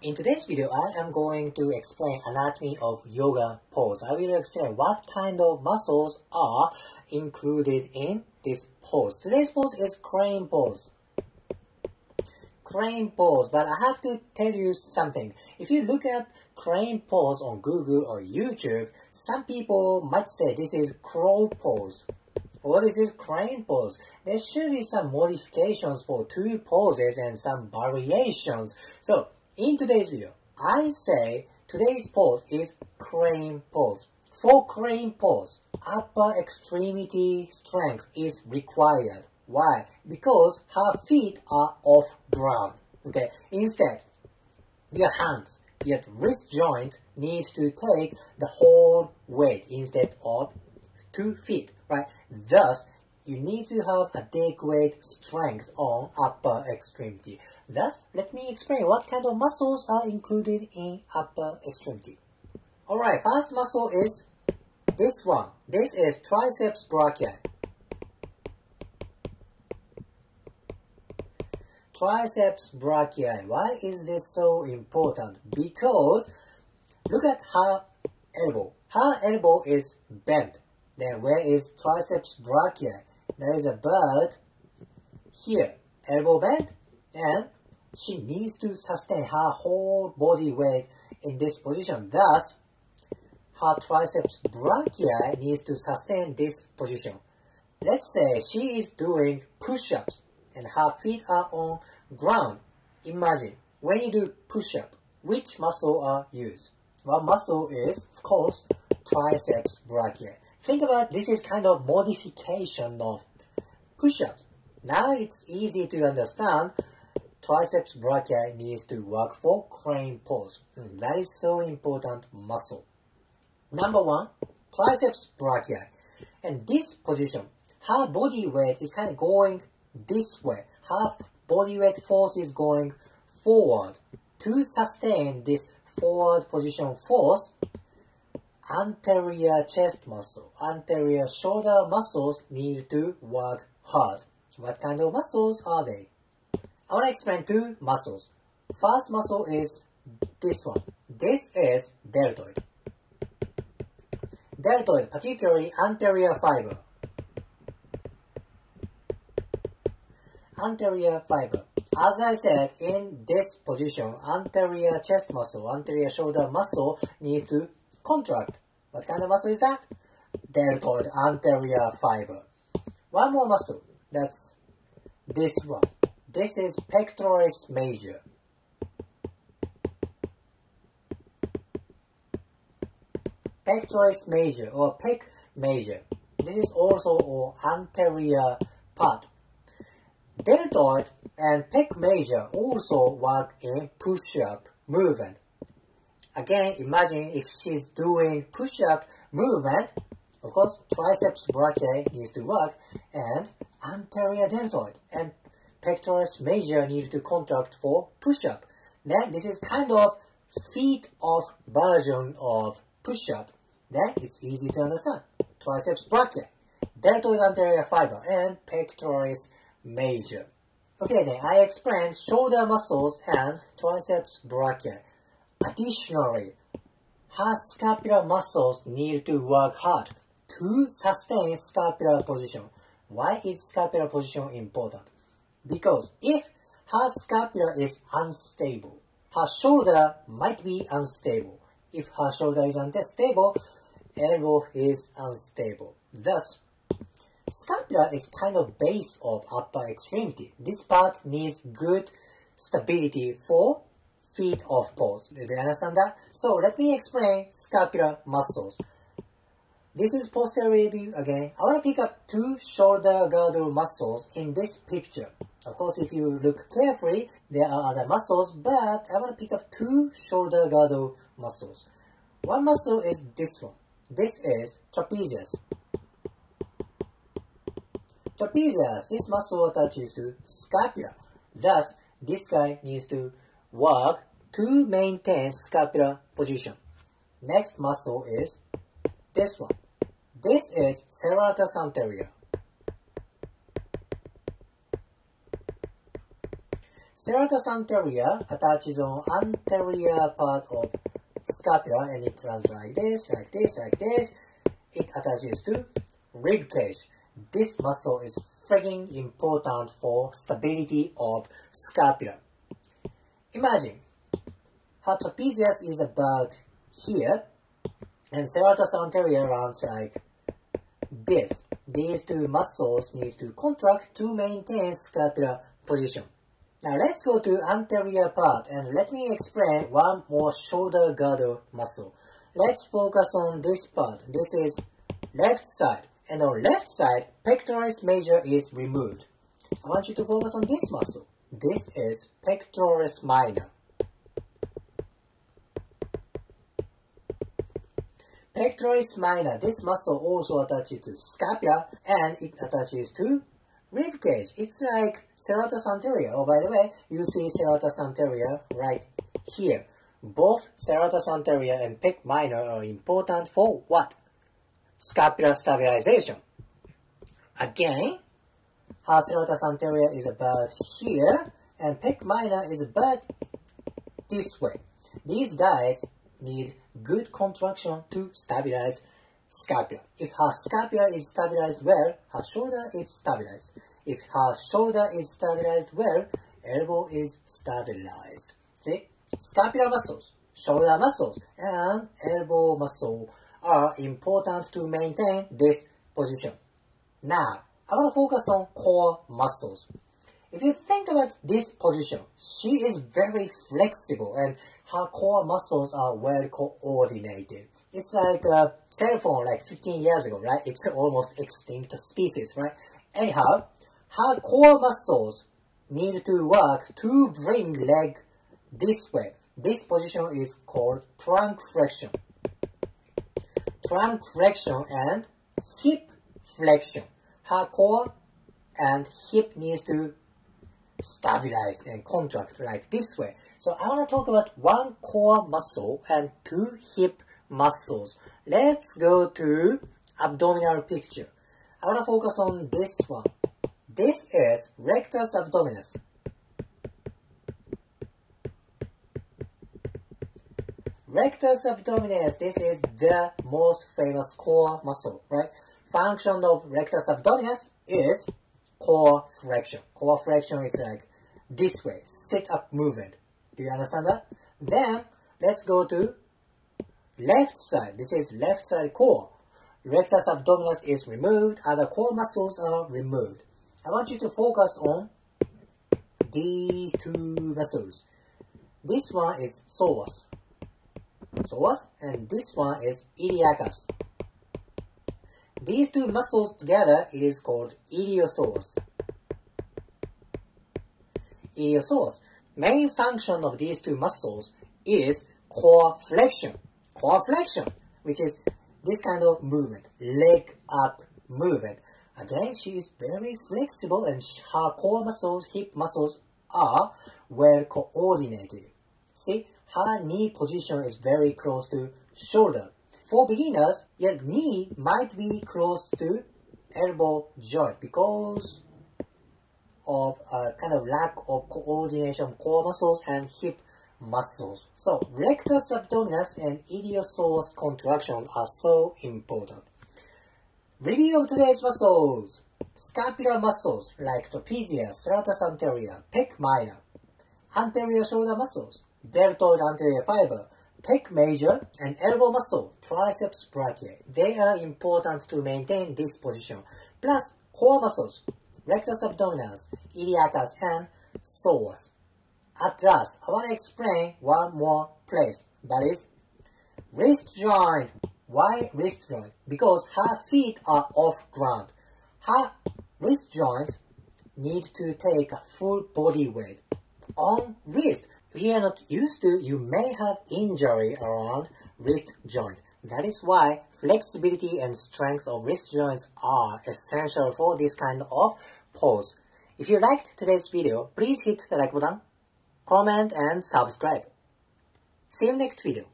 In today's video, I am going to explain anatomy of yoga pose. I will explain what kind of muscles are included in this pose. Today's pose is crane pose. Crane pose, but I have to tell you something. If you look at crane pose on Google or YouTube, some people might say this is crow pose. Or this is crane pose. There should be some modifications for two poses and some variations. So, in today's video, I say today's pose is crane pose. For crane pose, upper extremity strength is required. Why? Because her feet are off ground. Okay. Instead, your hands, your wrist joint need to take the whole weight instead of 2 feet. Right? Thus, you need to have adequate strength on upper extremity. Thus, let me explain what kind of muscles are included in upper extremity. Alright, first muscle is this one. This is triceps brachii. Triceps brachii. Why is this so important? Because look at her elbow. Her elbow is bent. Then where is triceps brachii? There is a bird here, elbow bent, and she needs to sustain her whole body weight in this position. Thus, her triceps brachii needs to sustain this position. Let's say she is doing push-ups and her feet are on ground. Imagine, when you do push-up, which muscle are used? One muscle is, of course, triceps brachii. Think about this is kind of modification of push-ups. Now it's easy to understand triceps brachii needs to work for crane pose. That is so important muscle. Number one, triceps brachii. And this position, her body weight is kind of going this way. Her body weight force is going forward. To sustain this forward position force, anterior chest muscle, anterior shoulder muscles need to work hard. What kind of muscles are they? I want to explain two muscles. First muscle is this one. This is deltoid. Deltoid, particularly anterior fiber. Anterior fiber. As I said, in this position, anterior chest muscle, anterior shoulder muscle need to contract. What kind of muscle is that? Deltoid anterior fiber. One more muscle. That's this one. This is pectoralis major. Pectoralis major or pec major. This is also an anterior part. Deltoid and pec major also work in push-up movement. Again, imagine if she's doing push-up movement, of course, triceps brachii needs to work, and anterior deltoid and pectoralis major need to contract for push-up. Then this is kind of feet-off version of push-up. Then it's easy to understand. Triceps brachii, deltoid anterior fiber, and pectoralis major. Okay, then I explained shoulder muscles and triceps brachii. Additionally, her scapular muscles need to work hard to sustain scapular position. Why is scapular position important? Because if her scapula is unstable, her shoulder might be unstable. If her shoulder is unstable, elbow is unstable. Thus, scapula is kind of base of upper extremity. This part needs good stability for feet off pose. Do you understand that? So let me explain scapular muscles. This is posterior view again. I want to pick up two shoulder girdle muscles in this picture. Of course, if you look carefully, there are other muscles, but I want to pick up two shoulder girdle muscles. One muscle is this one. This is trapezius. Trapezius, this muscle attaches to scapula. Thus, this guy needs to work to maintain scapular position. Next muscle is this one. This is serratus anterior. Serratus anterior attaches on anterior part of scapula and it runs like this, like this, like this. It attaches to rib cage. This muscle is freaking important for stability of scapula. Imagine her trapezius is about here and serratus anterior runs like this. These two muscles need to contract to maintain scapular position. Now let's go to anterior part and let me explain one more shoulder girdle muscle. Let's focus on this part. This is left side. And on left side, pectoralis major is removed. I want you to focus on this muscle. This is pectoralis minor. Pectoralis minor, this muscle also attaches to scapula and it attaches to rib cage. It's like serratus anterior. Oh, by the way, you see serratus anterior right here. Both serratus anterior and pec minor are important for what? Scapular stabilization. Again, her serratus anterior is about here and pec minor is about this way. These guys need good contraction to stabilize scapula. If her scapula is stabilized well, her shoulder is stabilized. If her shoulder is stabilized well, elbow is stabilized. See? Scapular muscles, shoulder muscles, and elbow muscle are important to maintain this position. Now, I want to focus on core muscles. If you think about this position, she is very flexible and her core muscles are well coordinated. It's like a cell phone like 15 years ago, right? It's almost extinct species, right? Anyhow, her core muscles need to work to bring leg this way. This position is called trunk flexion. Trunk flexion and hip flexion. Her core and hip needs to stabilize and contract like this way. So I want to talk about one core muscle and two hip muscles. Let's go to abdominal picture. I want to focus on this one. This is rectus abdominis. Rectus abdominis, this is the most famous core muscle, right? Function of rectus abdominis is core flexion. Core flexion is like this way, sit up movement. Do you understand that? Then let's go to left side. This is left side core. Rectus abdominis is removed, other core muscles are removed. I want you to focus on these two muscles. This one is psoas. Psoas, and this one is iliacus. These two muscles together, it is called iliopsoas. Iliopsoas. Main function of these two muscles is core flexion. Core flexion, which is this kind of movement, leg up movement. Again, she is very flexible and her core muscles, hip muscles are well coordinated. See, her knee position is very close to shoulder. For beginners, your knee might be close to elbow joint because of a kind of lack of coordination of core muscles and hip muscles. So, rectus abdominis and iliopsoas contraction are so important. Review of today's muscles. Scapular muscles like trapezius, serratus anterior, pec minor. Anterior shoulder muscles, deltoid anterior fiber, pec major, and elbow muscle, triceps brachiae. They are important to maintain this position. Plus, core muscles, rectus abdominis, iliacus, and psoas. At last, I want to explain one more place. That is, wrist joint. Why wrist joint? Because her feet are off ground. Her wrist joints need to take a full body weight. On wrist, we are not used to, you may have injury around wrist joint. That is why flexibility and strength of wrist joints are essential for this kind of pose. If you liked today's video, please hit the like button, comment and subscribe. See you next video.